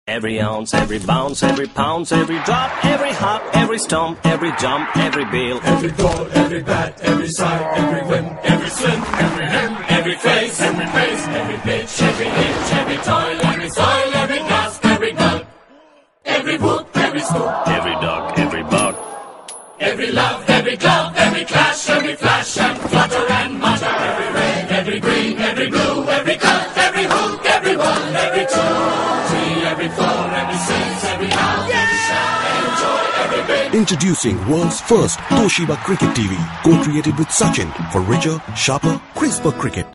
Every ounce, every bounce, every pounce, every drop, every hop, every stomp, every jump, every bail, every goal, every bat, every side, every whim, every swim, every hem, every face, every pitch, every hitch, every toil, every soil, every gasp, every gulp, every whoop, every scoop, every duck, every buck, every love, every glove, every clash, every flash and flutter and mutter, every red, every green, every blue, every cut, every hook, every one, every two, every four, every six, every out, every shot, enjoy every bit. Introducing world's first Toshiba Cricket TV, co-created with Sachin for richer, sharper, crisper cricket.